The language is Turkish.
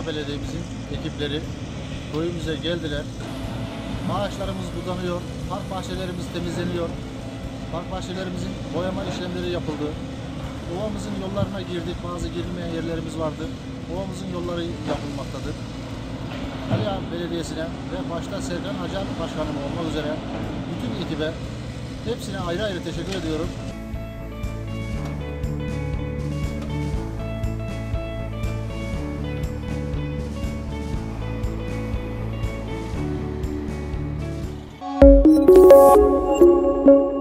Belediyemizin ekipleri köyümüze geldiler. Ağaçlarımız budanıyor, park bahçelerimiz temizleniyor. Park bahçelerimizin boyama işlemleri yapıldı. Ovamızın yollarına girdik, bazı girilmeyen yerlerimiz vardı. Ovamızın yolları yapılmaktadır. Aliağa Belediyesi'ne ve başta Serkan Acar Başkanım olmak üzere bütün ekibe hepsine ayrı ayrı teşekkür ediyorum. Thank you.